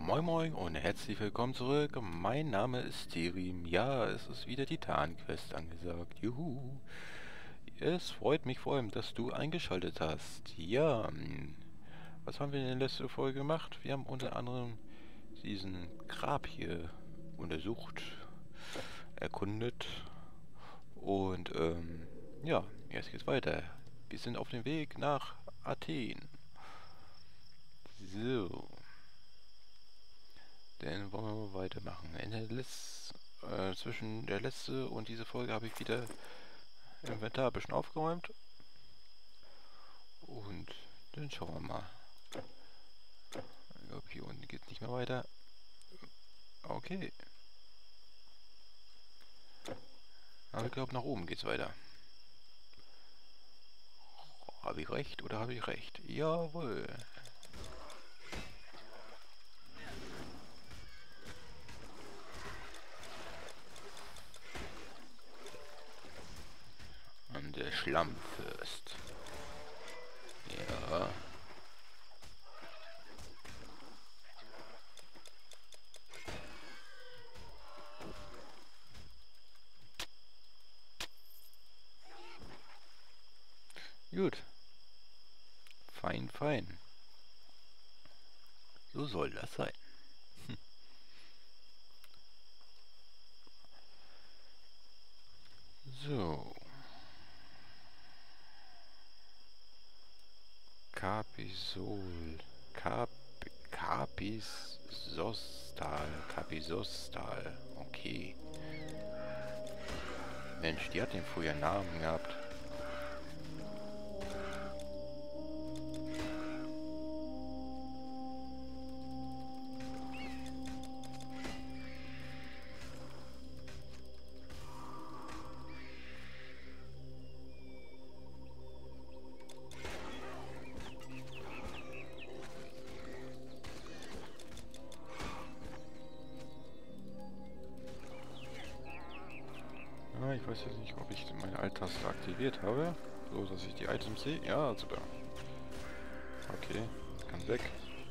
Moin Moin und herzlich willkommen zurück. Mein Name ist Terim. Ja, es ist wieder die Tarnquest angesagt. Juhu. Es freut mich vor allem, dass du eingeschaltet hast. Ja, was haben wir in der letzten Folge gemacht? Wir haben unter anderem diesen Grab hier untersucht, erkundet und ja, jetzt geht's weiter. Wir sind auf dem Weg nach Athen. So. Dann wollen wir mal weitermachen. Zwischen der letzte und diese Folge habe ich wieder Inventar ein bisschen aufgeräumt. Und dann schauen wir mal. Ich glaube, hier unten geht es nicht mehr weiter. Okay. Aber ich glaube, nach oben geht es weiter. Habe ich recht oder habe ich recht? Jawohl. Und der Schlammfürst. Ja. Gut. Fein, fein. So soll das sein. So. Capisol. Capisostal. Capisostal. Okay. Mensch, die hat den früher Namen gehabt. Ich weiß jetzt nicht, ob ich meine Alt-Taste aktiviert habe, so dass ich die Items sehe. Ja, super. Okay, kann weg.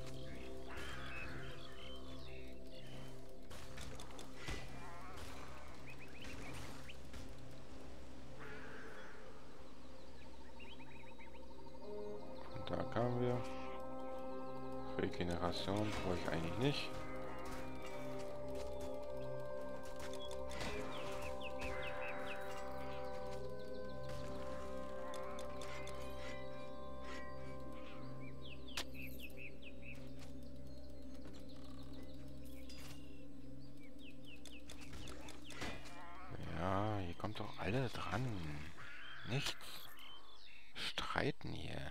Und da kamen wir. Regeneration brauche ich eigentlich nicht. Ja, hier kommt doch alle dran. Nichts streiten hier.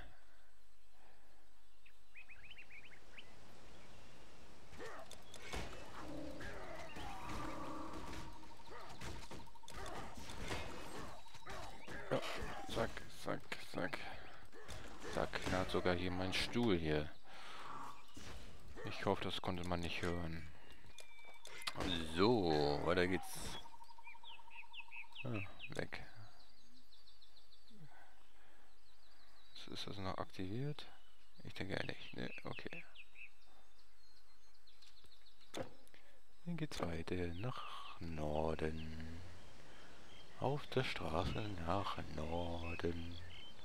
Ja, zack, zack, zack. Da knarrt sogar hier mein Stuhl hier. Ich hoffe, das konnte man nicht hören. So, weiter geht's. Ah, weg. Ist das noch aktiviert? Ich denke ehrlich. Ne, okay. Dann geht's weiter nach Norden. Auf der Straße nach Norden.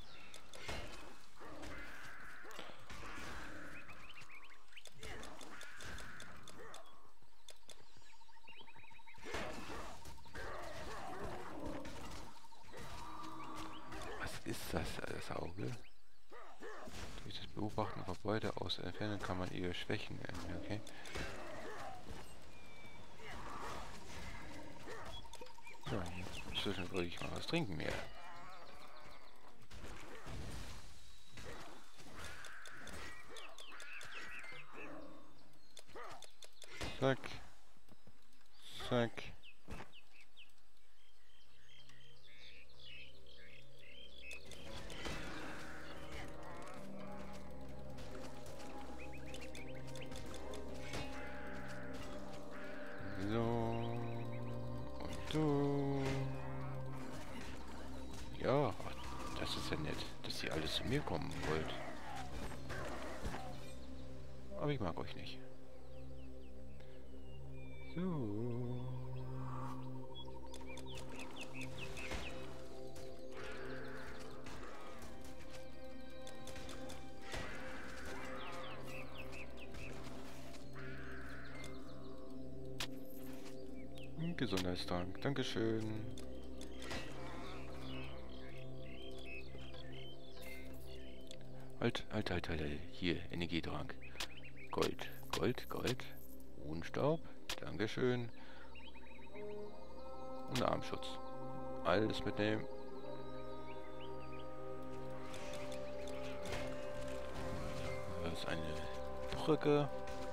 Was ist das Auge? Durch das Beobachten von Gebäude aus Entfernung kann man ihre Schwächen ändern, okay? Ja, inzwischen würde ich mal was trinken mehr. Zack. Zack. So. Und du. Ja, das ist ja nett, dass ihr alle zu mir kommen wollt. Aber ich mag euch nicht. So. Gesundheitstrank, Dankeschön. Halt. Hier, Energietrank. Gold. Mohnstaub, Dankeschön. Und Armschutz. Alles mitnehmen. Das ist eine Brücke.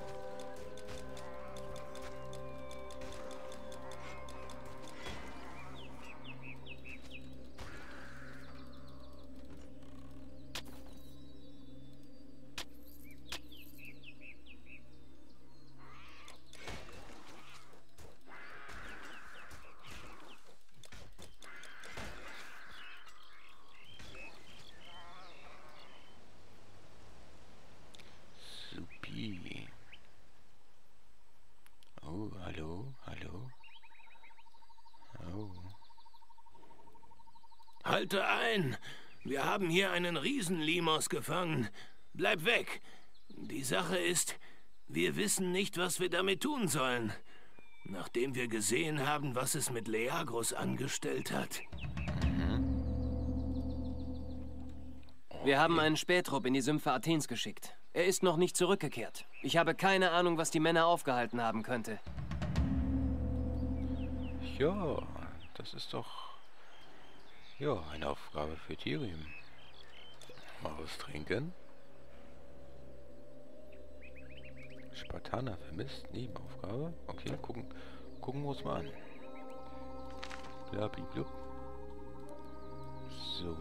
Oh, hallo. Oh. Halte ein! Wir haben hier einen Riesenlimos gefangen. Bleib weg! Die Sache ist, wir wissen nicht, was wir damit tun sollen. Nachdem wir gesehen haben, was es mit Leagros angestellt hat. Wir haben einen Spähtrupp in die Sümpfe Athens geschickt. Er ist noch nicht zurückgekehrt. Ich habe keine Ahnung, was die Männer aufgehalten haben könnte. Ja, das ist doch... Ja, eine Aufgabe für Tyrion. Mal was trinken. Spartaner vermisst, Nebenaufgabe. Okay, gucken wir uns mal an. Blablabla. So.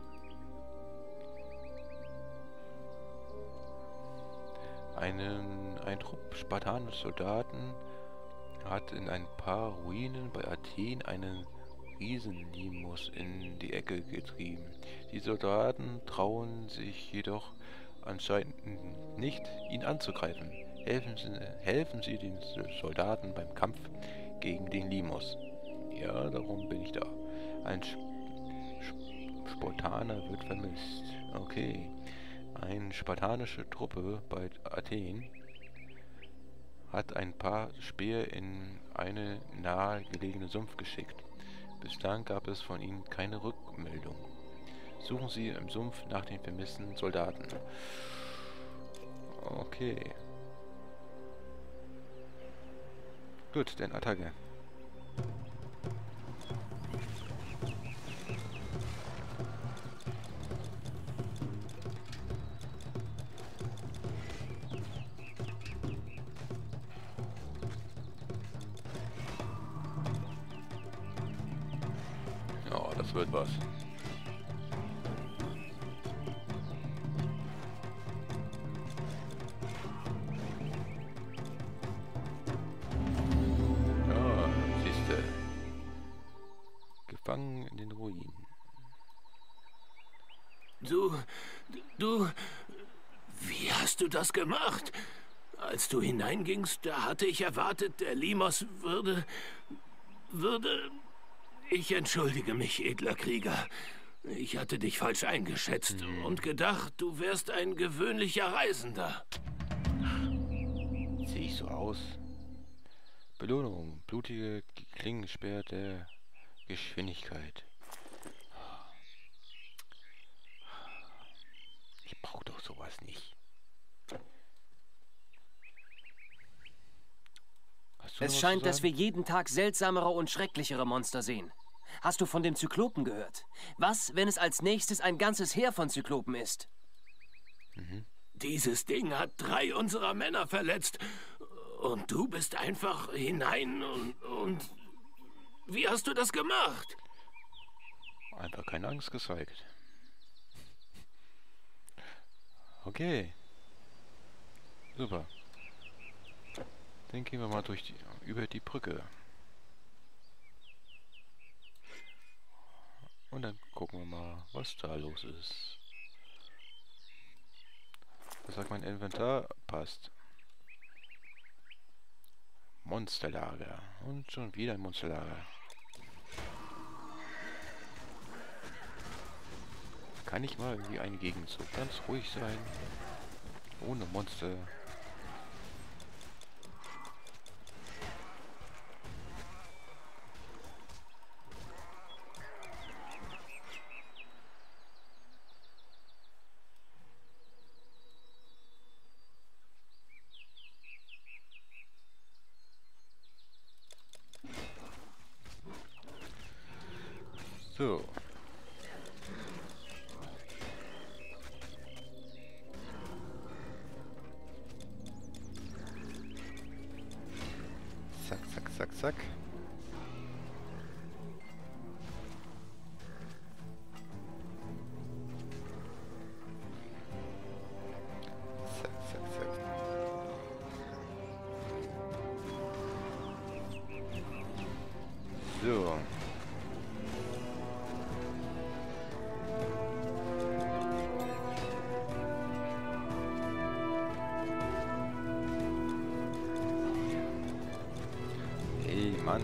Ein Trupp spartanischer Soldaten hat in ein paar Ruinen bei Athen einen Riesenlimos in die Ecke getrieben. Die Soldaten trauen sich jedoch anscheinend nicht, ihn anzugreifen. Helfen Sie den Soldaten beim Kampf gegen den Limos. Ja, darum bin ich da. Ein Spartaner wird vermisst. Okay. Eine spartanische Truppe bei Athen hat ein paar Speer in eine nahegelegene Sumpf geschickt. Bislang gab es von ihnen keine Rückmeldung. Suchen Sie im Sumpf nach den vermissten Soldaten. Okay. Gut, dann Attacke. Ja, das wird was. Ja, siehste. Gefangen in den Ruinen. Wie hast du das gemacht? Als du hineingingst, da hatte ich erwartet, der Limos würde... Ich entschuldige mich, edler Krieger. Ich hatte dich falsch eingeschätzt und gedacht, du wärst ein gewöhnlicher Reisender. Sehe ich so aus? Belohnung. Blutige Klingenspeer der Geschwindigkeit. Ich brauche doch sowas nicht. Es scheint, dass wir jeden Tag seltsamere und schrecklichere Monster sehen. Hast du von dem Zyklopen gehört? Was, wenn es als nächstes ein ganzes Heer von Zyklopen ist? Dieses Ding hat 3 unserer Männer verletzt. Und du bist einfach hinein und... Wie hast du das gemacht? Einfach keine Angst gezeigt. Okay. Super. Dann gehen wir mal über die Brücke. Und dann gucken wir mal, was da los ist. Was sagt mein Inventar? Passt. Monsterlager. Und schon wieder ein Monsterlager. Kann ich mal irgendwie eine Gegend so ganz ruhig sein? Ohne Monster. So. Zack, zack, zack, zack. Zack, zack, zack. So. Ey, Mann.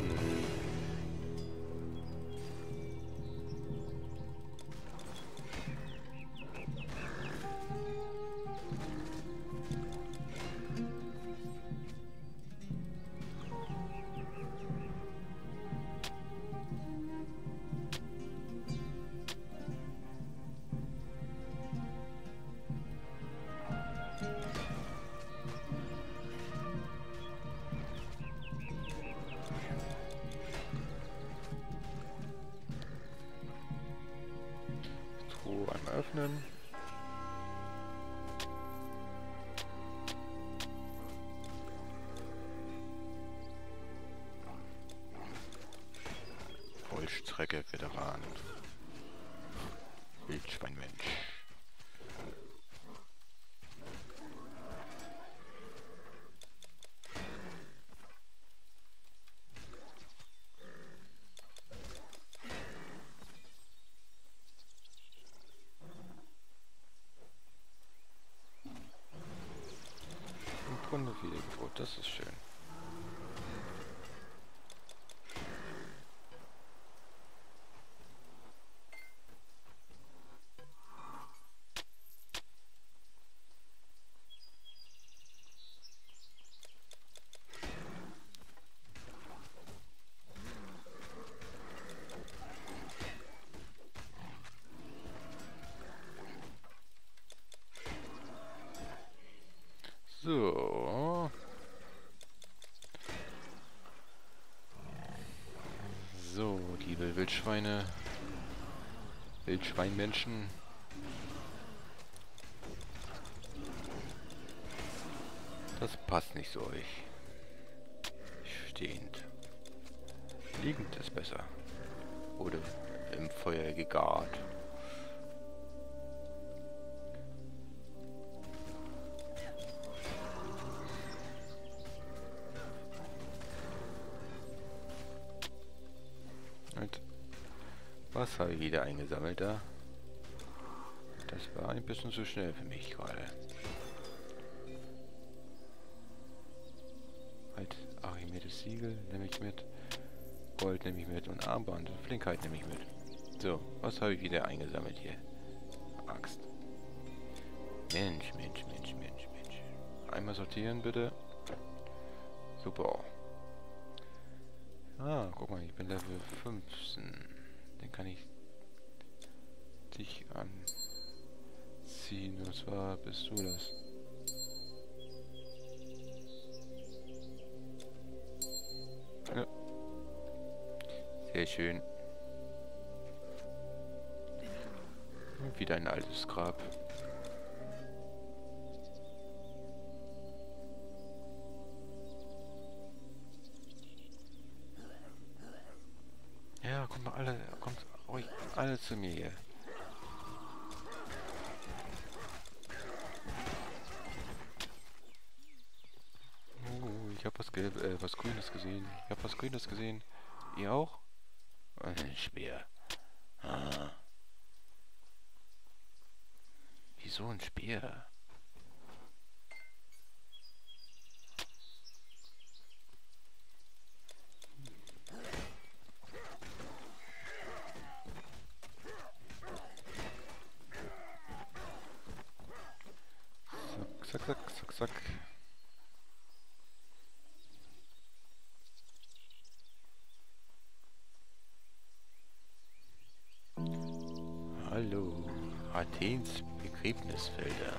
Truhe einmal öffnen. Vollstrecke Veteran. Wildschweinmensch. Kunde wiedergeholt, das ist schön. So. So, liebe Wildschweine. Wildschweinmenschen. Das passt nicht zu euch. Stehend. Liegend ist besser. Oder im Feuer gegart. Und was habe ich wieder eingesammelt da? Das war ein bisschen zu schnell für mich gerade. Halt, Archimedes Siegel nehme ich mit. Gold nehme ich mit und Armband und Flinkheit nehme ich mit. So, was habe ich wieder eingesammelt hier? Axt. Mensch, Mensch, Mensch, Mensch, Mensch. Einmal sortieren bitte. Super. Ah, guck mal, ich bin Level 15. Dann kann ich dich anziehen. Und zwar bist du das. Ja. Sehr schön. Und wieder ein altes Grab. Ja, kommt mal alle, kommt ruhig alle zu mir hier. Ich habe was Grünes gesehen. Ich habe was Grünes gesehen. Ihr auch? Ein Speer. Ah. Wieso ein Speer? zack. Hallo, Athens Begräbnisfelder.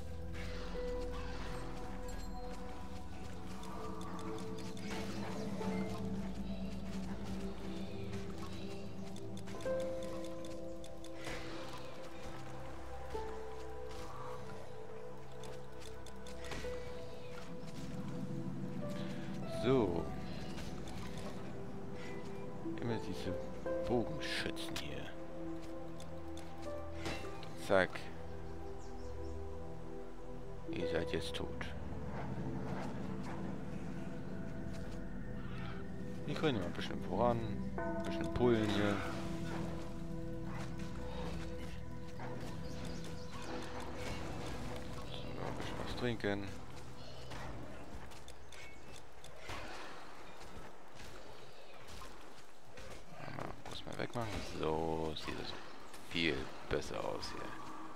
So. Immer diese Bogenschützen hier. Zack. Ihr seid jetzt tot. Wir können mal ein bisschen voran. Ein bisschen pullen hier. So, ein bisschen was trinken. Wegmachen. So sieht es viel besser aus hier.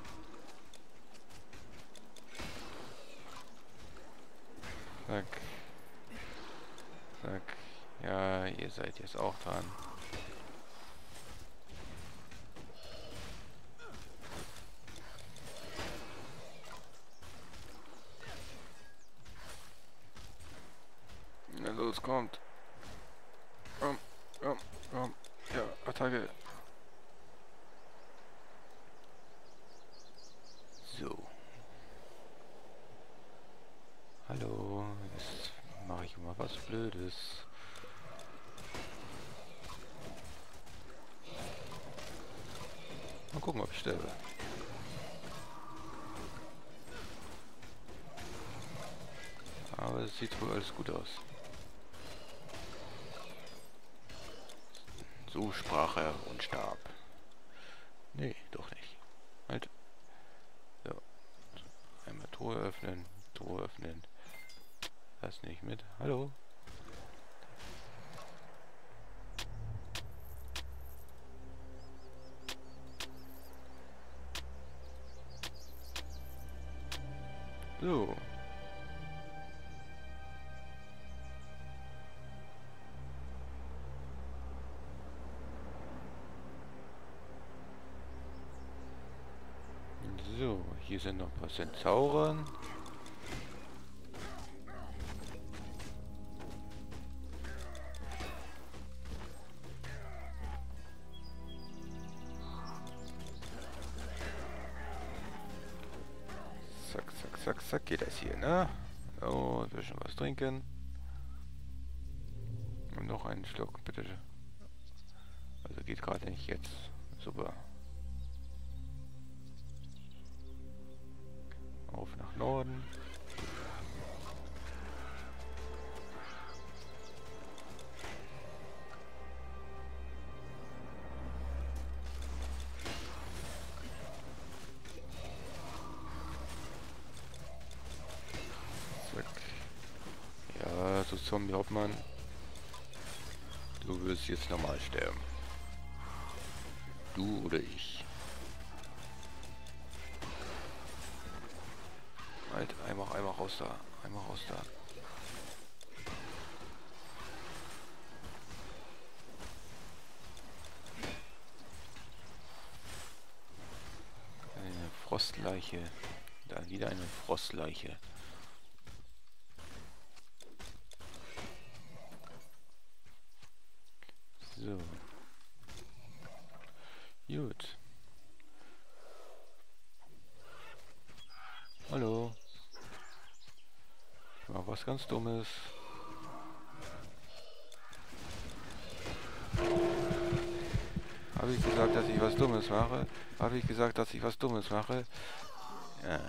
Zack. Zack. Ja, ihr seid jetzt auch dran. Na los, kommt. Komm, komm, komm. Ja, Attacke. So. Hallo, jetzt mache ich mal was Blödes. Mal gucken, ob ich sterbe. Aber es sieht wohl alles gut aus. So sprach er und starb. Nee, doch nicht. Halt. So. Einmal Truhe öffnen. Truhe öffnen. Das nicht mit. Hallo. So. So, hier sind noch ein paar Zentauren. Zack, zack, zack, zack, geht das hier, ne? So, ein bisschen was trinken. Und noch einen Schluck, bitte. Also geht gerade nicht jetzt. Super. Auf nach Norden. Zack. Ja, so Zombie-Hauptmann. Du wirst jetzt normal sterben. Du oder ich. Halt, einmal raus da. Einmal raus da. Eine Frostleiche. Da wieder eine Frostleiche. So. Gut. Hallo. Ich mach was ganz Dummes. Habe ich gesagt, dass ich was Dummes mache? Habe ich gesagt, dass ich was Dummes mache? Ja.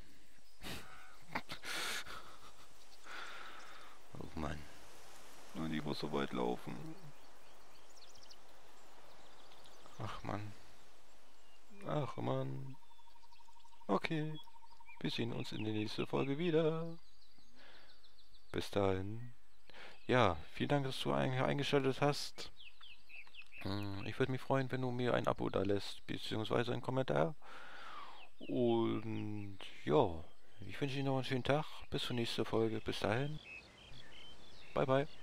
Oh Mann. Und ich muss so weit laufen. Ach Mann. Ach Mann. Okay. Wir sehen uns in der nächsten Folge wieder. Bis dahin. Ja, vielen Dank, dass du eingeschaltet hast. Ich würde mich freuen, wenn du mir ein Abo da lässt, beziehungsweise einen Kommentar. Und ja, Ich wünsche Ihnen noch einen schönen Tag. Bis zur nächsten Folge. Bis dahin. Bye, bye.